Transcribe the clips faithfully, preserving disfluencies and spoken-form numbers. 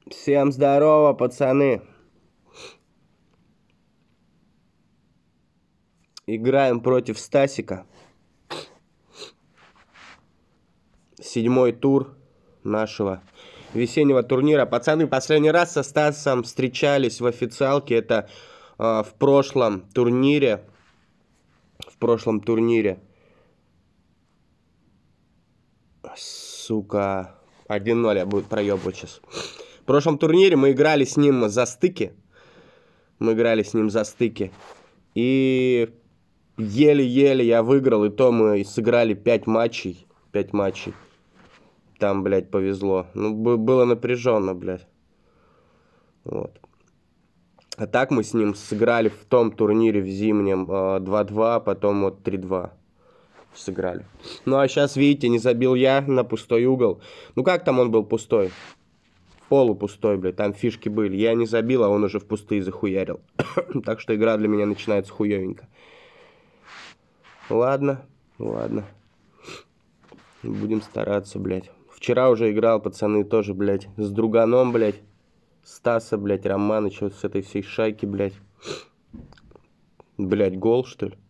Всем здорово, пацаны. Играем против Стасика. Седьмой тур нашего весеннего турнира. Пацаны, последний раз со Стасом встречались в официалке. Это э, в прошлом турнире. В прошлом турнире. Сука. один ноль я буду проебывать сейчас. В прошлом турнире мы играли с ним за стыки. Мы играли с ним за стыки. И еле-еле я выиграл. И то мы сыграли пять матчей. пять матчей. Там, блядь, повезло. Ну, было напряженно, блядь. Вот. А так мы с ним сыграли в том турнире в зимнем два-два, потом вот три-два сыграли. Ну, а сейчас, видите, не забил я на пустой угол. Ну, как там он был пустой? Полупустой, блядь, там фишки были. Я не забил, а он уже в пустые захуярил. Так что игра для меня начинается хуёвенько. Ладно, ладно. Будем стараться, блядь. Вчера уже играл, пацаны, тоже, блядь, с друганом, блядь. Стаса, блядь, Романыча, с этой всей шайки, блядь. Блядь, гол, что ли?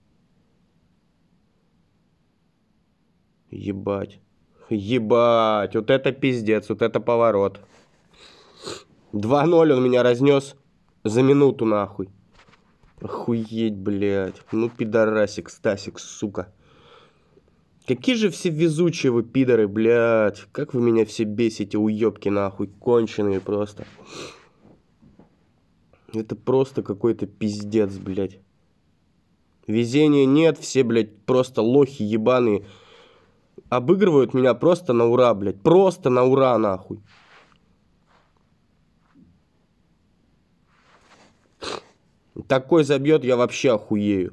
Ебать. Ебать, вот это пиздец, вот это поворот. два ноль он меня разнес за минуту, нахуй. Охуеть, блядь. Ну, пидорасик, Стасик, сука. Какие же все везучие вы, пидоры, блядь. Как вы меня все бесите, уёбки, нахуй. Конченые просто. Это просто какой-то пиздец, блядь. Везения нет, все, блядь, просто лохи ебаные. Обыгрывают меня просто на ура, блядь. Просто на ура, нахуй. Такой забьет, я вообще охуею.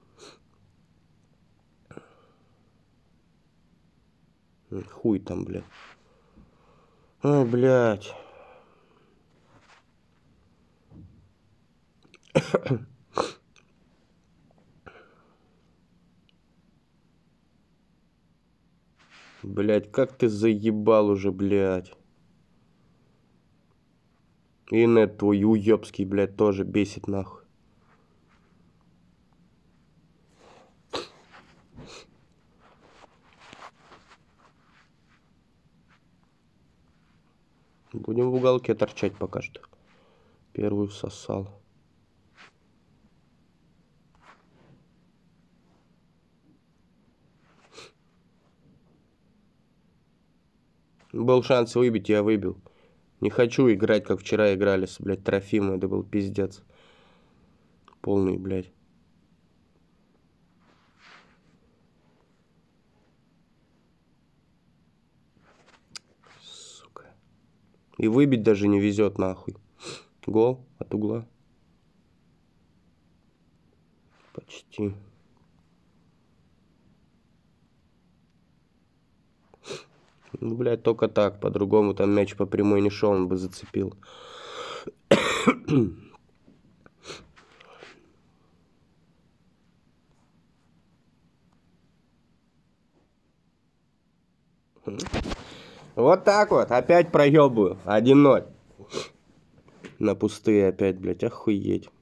Хуй там, блядь. Ой, блядь. Блядь, как ты заебал уже, блядь. И нет твой уёбский, блядь, тоже бесит, нахуй. Будем в уголке торчать пока что. Первую сосал. Был шанс выбить, я выбил. Не хочу играть, как вчера играли с, блядь, Трофимом. Это был пиздец. Полный, блядь. Сука. И выбить даже не везет, нахуй. Гол от угла. Почти. Ну, блядь, только так. По-другому там мяч по прямой не шел, он бы зацепил. Вот так вот. Опять проебываю. один ноль. На пустые опять, блядь. Охуеть.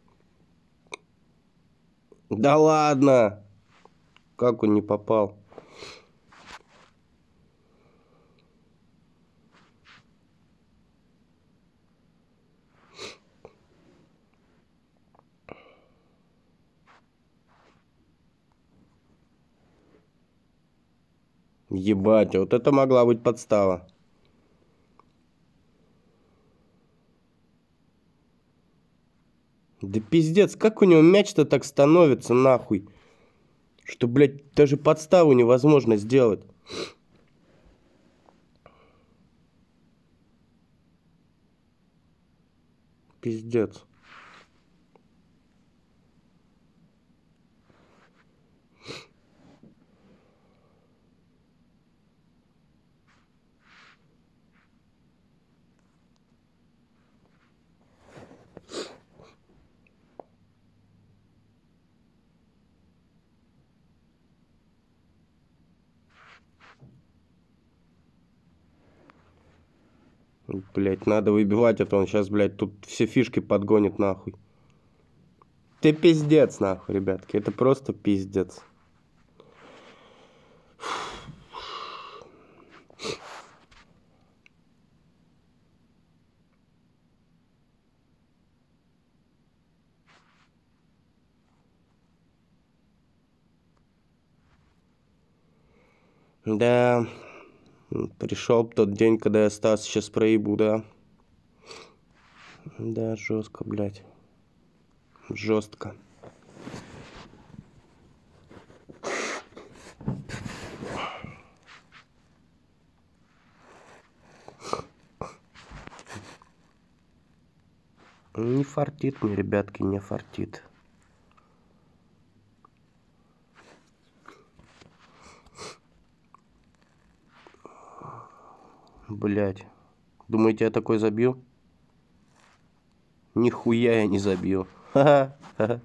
Да ладно. Как он не попал? Ебать, вот это могла быть подстава. Да пиздец, как у него мяч-то так становится, нахуй? Что, блядь, даже подставу невозможно сделать. Пиздец. Блять, надо выбивать, а то он сейчас, блядь, тут все фишки подгонит нахуй. Ты пиздец, нахуй, ребятки. Это просто пиздец. Да, пришел тот день, когда я Стас сейчас проебу, да. Да, жестко, блядь. Жестко. Не фартит мне, ребятки, не фартит. Блядь. Думаете, я такой забью? Нихуя я не забью. Ха-ха.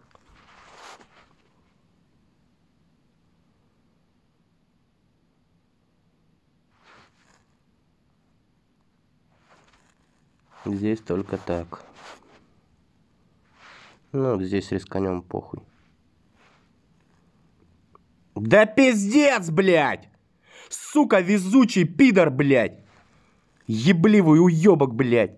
Здесь только так. Ну, здесь рисканем, похуй. Да пиздец, блядь! Сука, везучий пидор, блядь! Ебливый уёбок, блядь!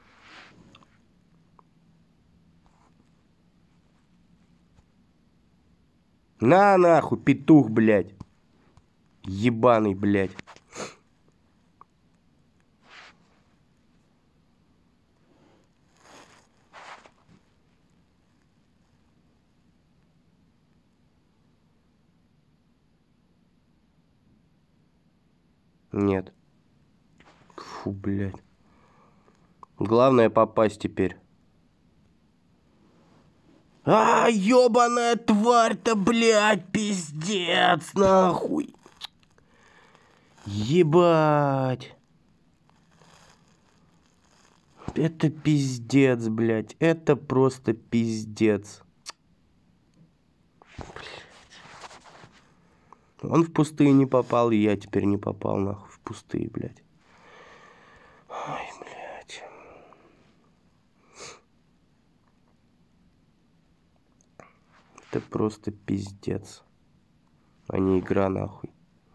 На нахуй, петух, блядь! Ебаный, блядь! Нет. Фу, блядь. Главное попасть теперь. А, ёбаная тварь-то, блядь, пиздец, нахуй. Ебать. Это пиздец, блядь. Это просто пиздец. Он в пустые не попал, и я теперь не попал, нахуй, в пустые, блядь. Ой, блядь. Это просто пиздец. А не игра, нахуй.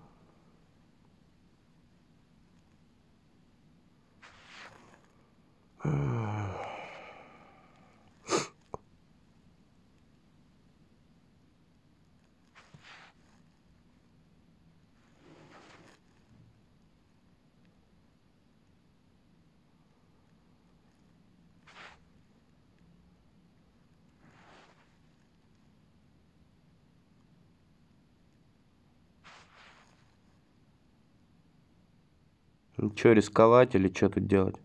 Ну, что, рисковать или что тут делать?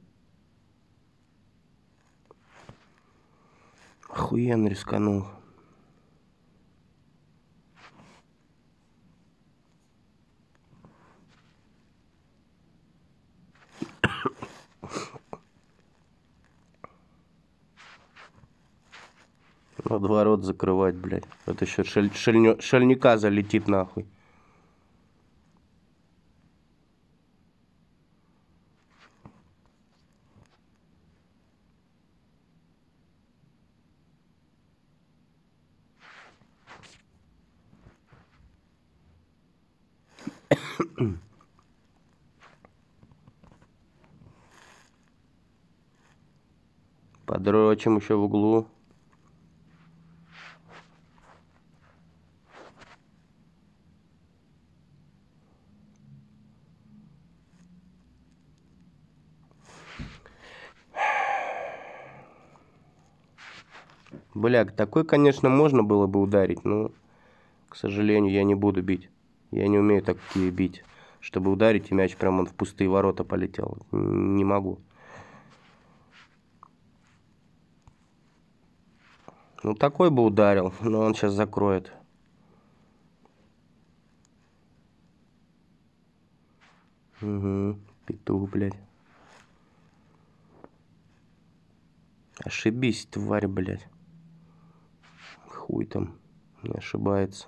Охуенно рисканул. Надо ворот закрывать, блядь. Это еще шель, шельнё, шельника залетит, нахуй. Подрочим еще в углу. Бля, такой, конечно, можно было бы ударить, но, к сожалению, я не буду бить. Я не умею такие бить. Чтобы ударить, и мяч прямо в пустые ворота полетел. Не могу. Ну, такой бы ударил, но он сейчас закроет. Угу, петух, блядь. Ошибись, тварь, блядь. Хуй там, не ошибается.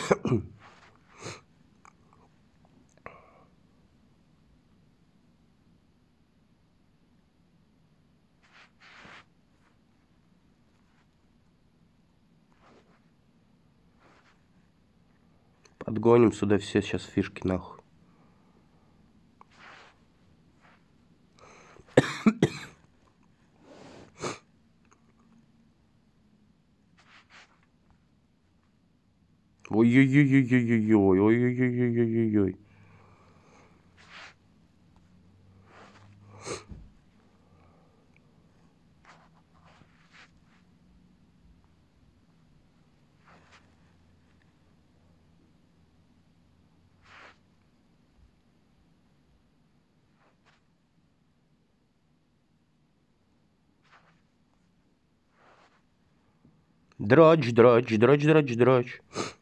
Подгоним сюда все сейчас фишки, нахуй. Ой-ой-ой-ой-ой-ой-ой, ой-ой-ой-ой-ой-ой. Дрочь, дрочь, дрочь, дрочь, дрочь.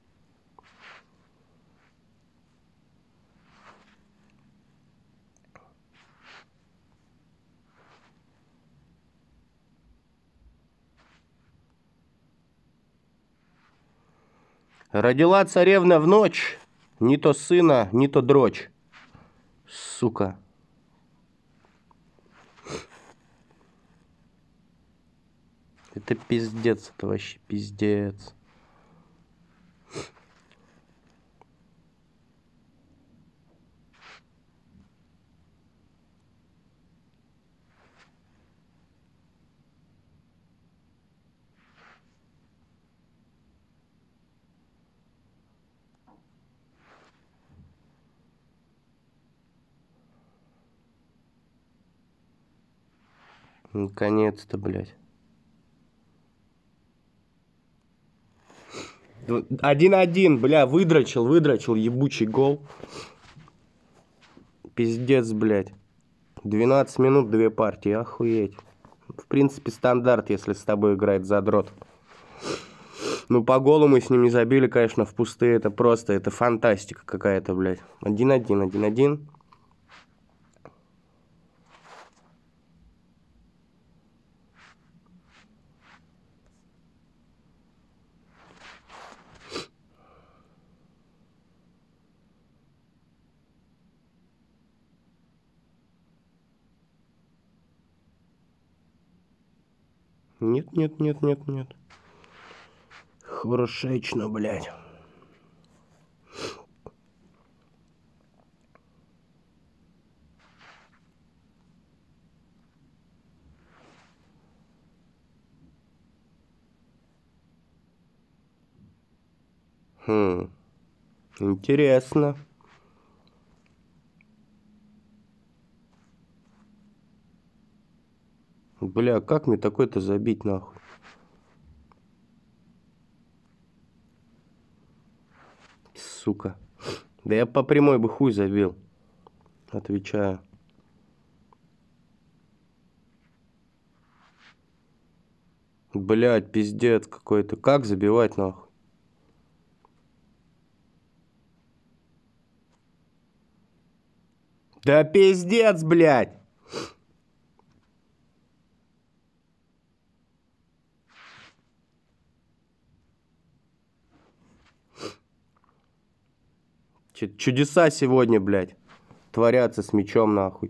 Родила царевна в ночь, ни то сына, ни то дрочь. Сука. Это пиздец, это вообще пиздец. Наконец-то, блядь. Один-один, бля, выдрочил, выдрочил, ебучий гол. Пиздец, блядь. двенадцать минут, две партии, охуеть. В принципе, стандарт, если с тобой играет задрот. Ну, по голу мы с ним не забили, конечно, в пустые. Это просто, это фантастика какая-то, блядь. Один-один, один-один. Нет, нет, нет, нет, нет. Хорошечно, блядь. Хм. Интересно. Бля, как мне такой-то забить, нахуй? Сука. Да я по прямой бы хуй забил. Отвечаю. Блядь, пиздец какой-то. Как забивать, нахуй? Да пиздец, блядь. Чудеса сегодня, блядь, творятся с мячом, нахуй.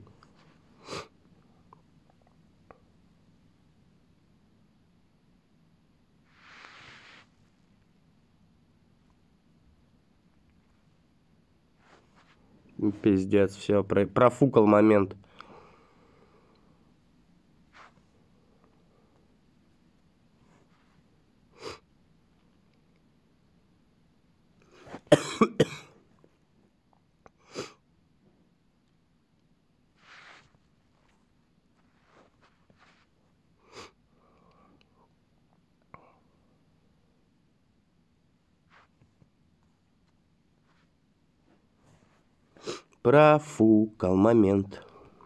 Пиздец, все, про профукал момент. Профукал момент.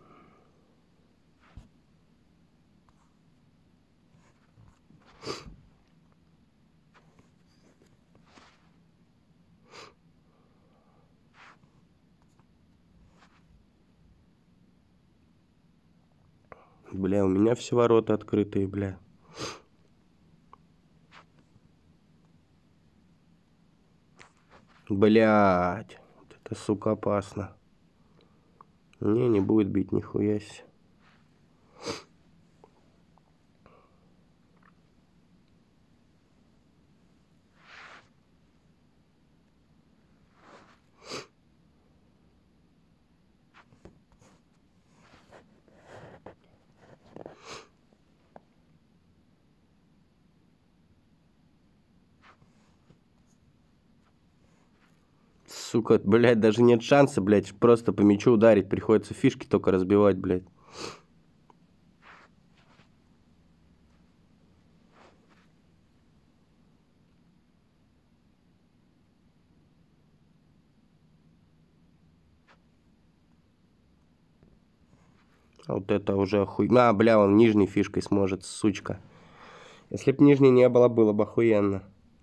Бля, у меня все ворота открытые, бля. Блядь. Вот это, сука, опасно. Не, не будет бить, нихуя себе. Сука, блядь, даже нет шанса, блядь, просто по мячу ударить. Приходится фишки только разбивать, блядь. Вот это уже охуй... А, бля, он нижней фишкой сможет, сучка. Если б нижней не было, было бы охуенно.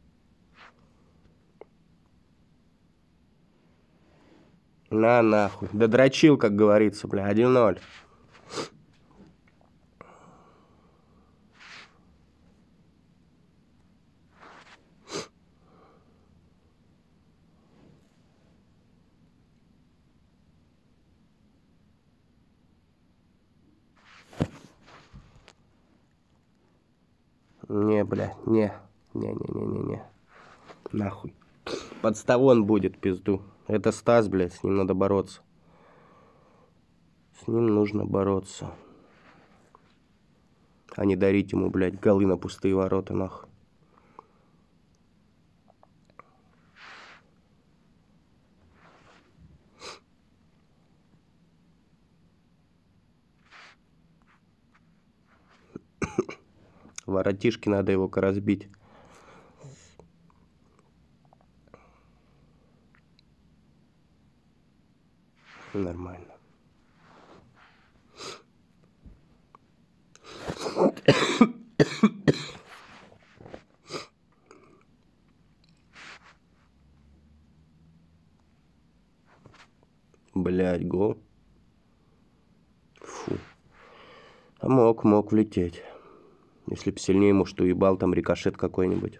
На нахуй. Да дрочил, как говорится, бля. один ноль. Не, бля, не. Не-не-не-не-не. Нахуй. Подставон будет, пизду. Это Стас, блядь, с ним надо бороться. С ним нужно бороться. А не дарить ему, блядь, голы на пустые ворота, нахуй. Воротишки надо его-ка разбить. Нормально. Блядь, гол. Фу. А мог, мог влететь. Если б сильнее ему что ебал, там рикошет какой-нибудь.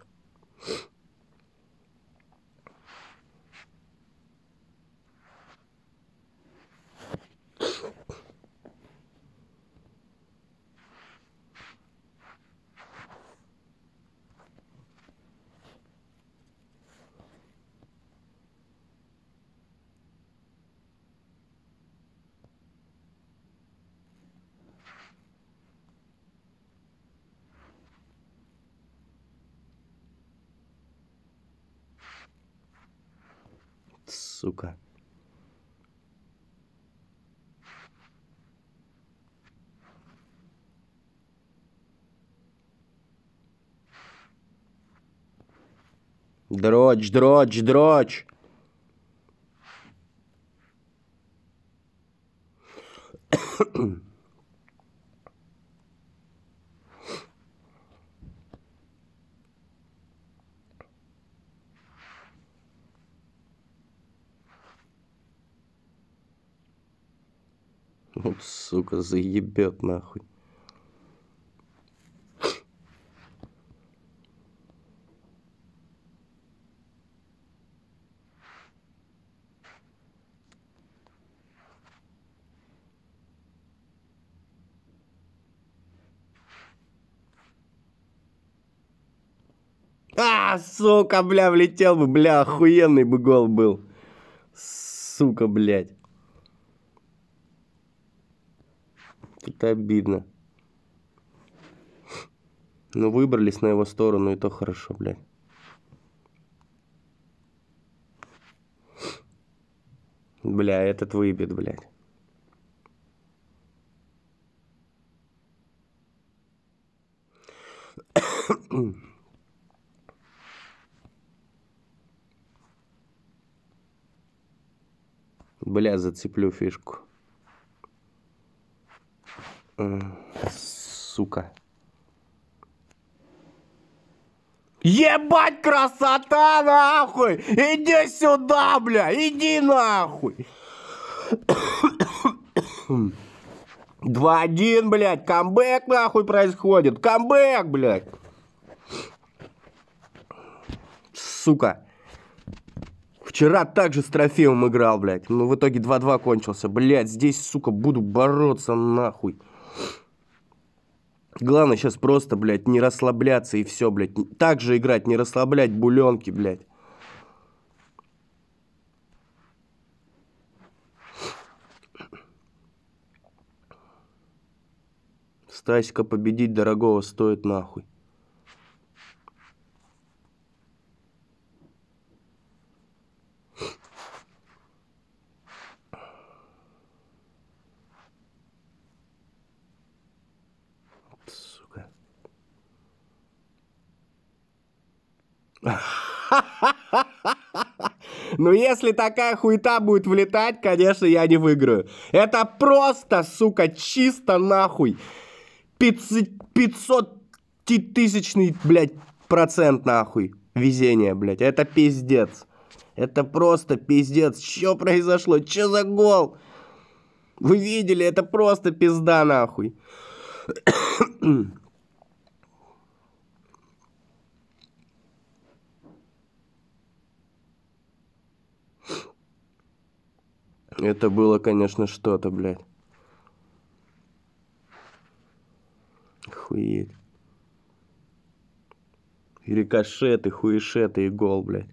Сука. Дрочь, дрочь, дрочь. Вот, сука, заебет нахуй. А, сука, бля, влетел бы, бля, охуенный бы гол был. Сука, блядь. Это обидно. Ну, выбрались на его сторону, и то хорошо, блядь. Бля, этот выебет, блядь. Бля, зацеплю фишку. Сука. Ебать, красота, нахуй! Иди сюда, бля! Иди нахуй! два один, блядь! Камбэк, нахуй, происходит! Камбэк, блядь! Сука! Вчера также с трофеем играл, блядь. Ну, в итоге два-два кончился. Блядь, здесь, сука, буду бороться нахуй. Главное сейчас просто, блядь, не расслабляться и все, блядь. Так же играть, не расслаблять буленки, блядь. Стасика победить дорогого стоит нахуй. Сука. Ну, если такая хуета будет влетать, конечно, я не выиграю. Это просто, сука, чисто нахуй. пятьсот тысячный, блядь, процент нахуй. Везение, блядь. Это пиздец. Это просто пиздец. Что произошло? Что за гол? Вы видели? Это просто пизда нахуй. Это было, конечно, что-то, блядь. Охуеть. И рикошеты, хуешеты и гол, блядь.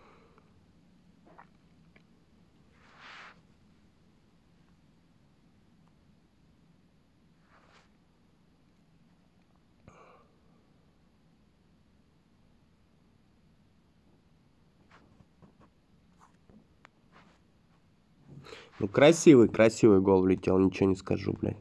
Ну, красивый, красивый гол влетел, ничего не скажу, блядь.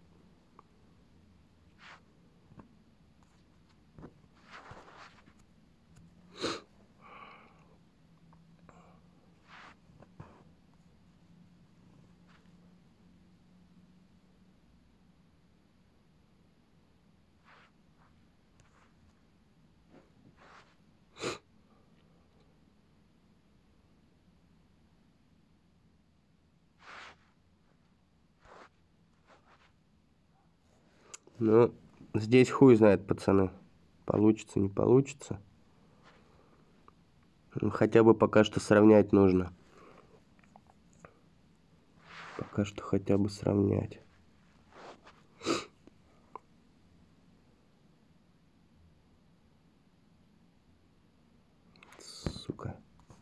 Ну, здесь хуй знает, пацаны. Получится, не получится. Ну, хотя бы пока что сравнять нужно. Пока что хотя бы сравнять. Сука.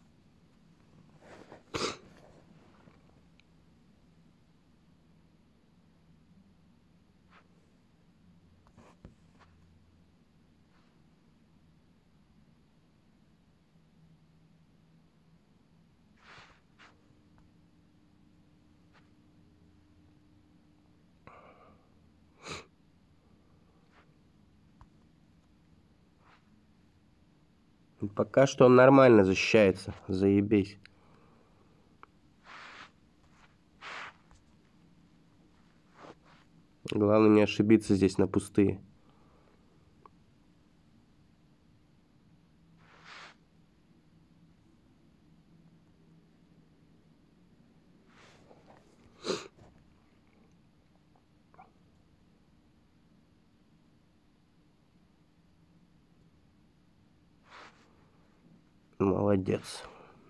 Пока что он нормально защищается. Заебись. Главное не ошибиться здесь на пустые. Молодец.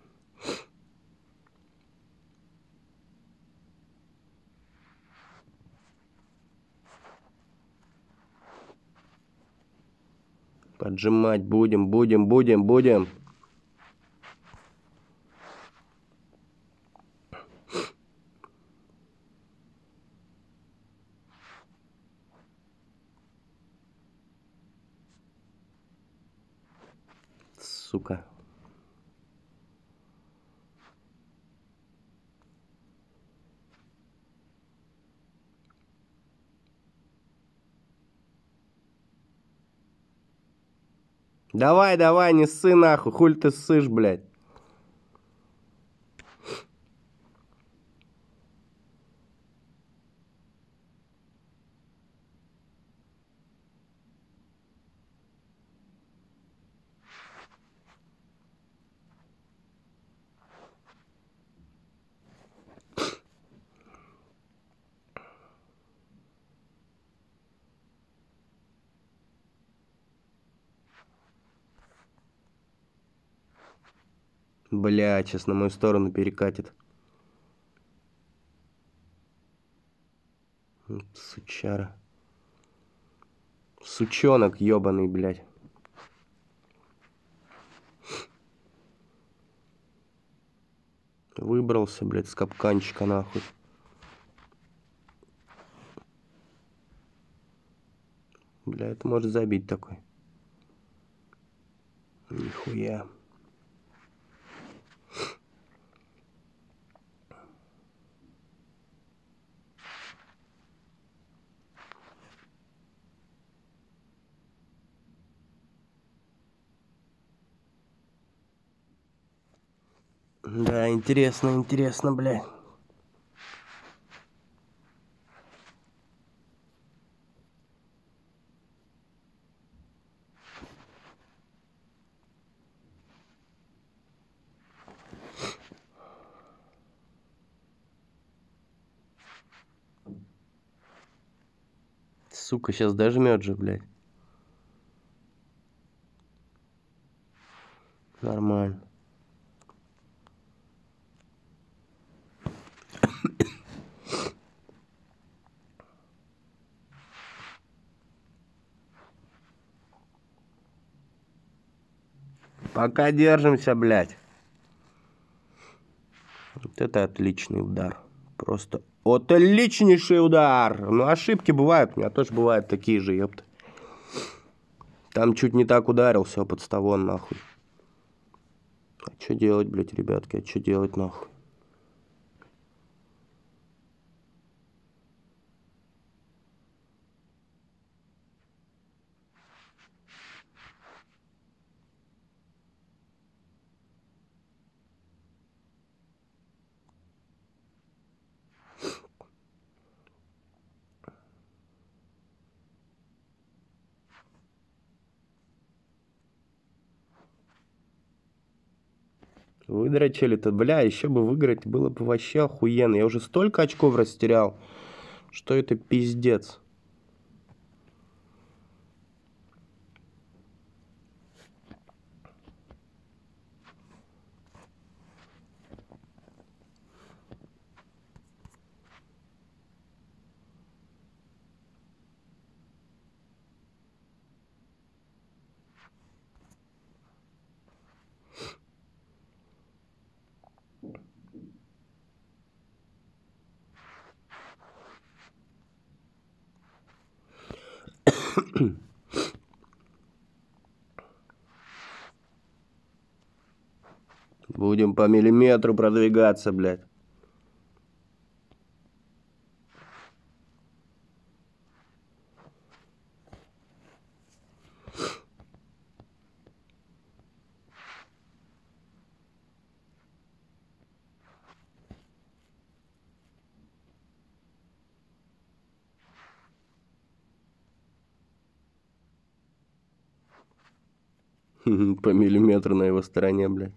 Поджимать будем, будем, будем, будем. Сука. Давай, давай, не ссы нахуй. Хуль ты ссышь, блядь. Бля, сейчас на мою сторону перекатит. Сучара. Сучонок ебаный, блядь. Выбрался, блядь, с капканчика, нахуй. Бля, это может забить такой. Нихуя. Да, интересно, интересно, блядь. Сука, сейчас дожмет же, блядь. Нормально. Пока держимся, блядь. Вот это отличный удар. Просто отличнейший удар. Ну, ошибки бывают. У меня тоже бывают такие же, ёпта. Там чуть не так ударил, все, подставон, нахуй. А что делать, блядь, ребятки? А что делать, нахуй? Выдрочили-то, бля, еще бы выиграть было бы вообще охуенно. Я уже столько очков растерял, что это пиздец. Будем по миллиметру продвигаться, блядь. По миллиметру на его стороне, блядь.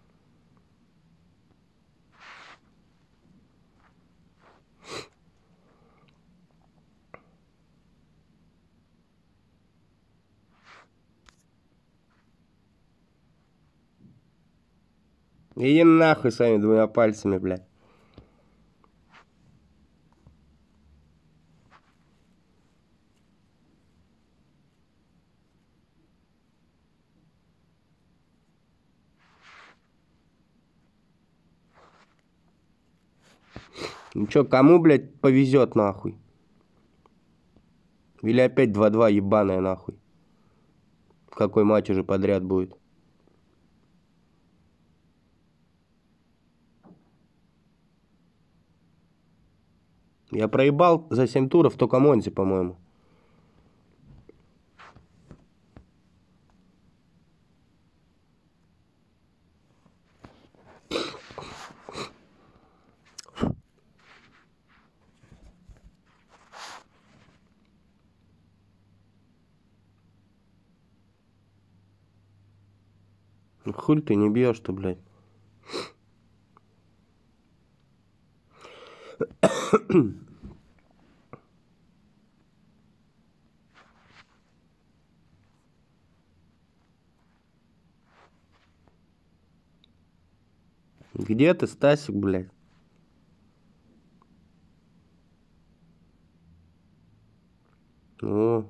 Иди нахуй своими двумя пальцами, блядь. Ну чё, кому, блядь, повезет, нахуй? Или опять два-два ебаная, нахуй? Какой матч уже подряд будет? Я проебал за семь туров только Монзи, по-моему. Хуй ты не бьешь-то, блядь. Где ты, Стасик, блядь? О.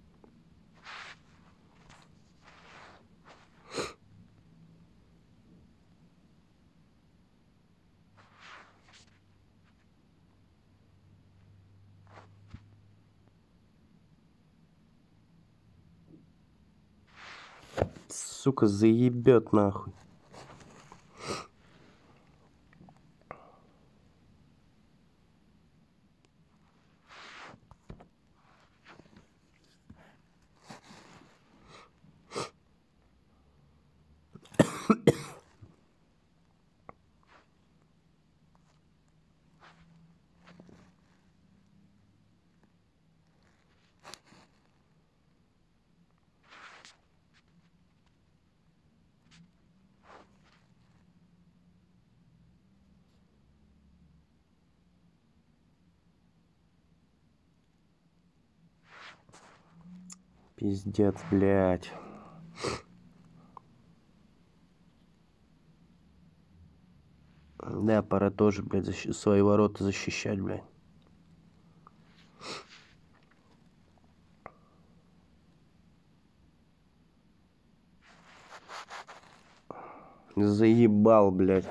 Сука, заебет нахуй. Пиздец, блядь. Да, пора тоже, блядь, защ... свои ворота защищать, блядь. Заебал, блядь.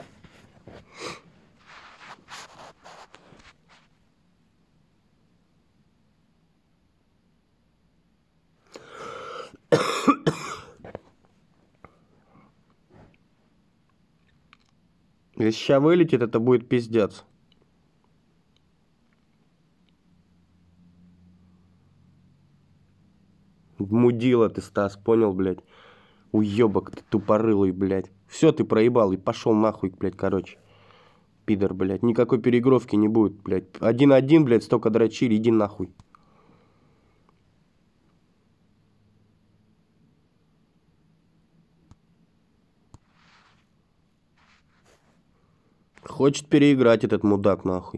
Если сейчас вылетит, это будет пиздец. Мудила ты, Стас, понял, блядь? Уёбок ты тупорылый, блядь. Все, ты проебал и пошел нахуй, блядь, короче. Пидор, блядь. Никакой переигровки не будет, блядь. Один-один, блядь, столько дрочили, иди нахуй. Хочет переиграть этот мудак, нахуй.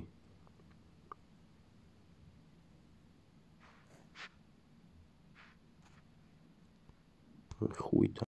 Хуй-то.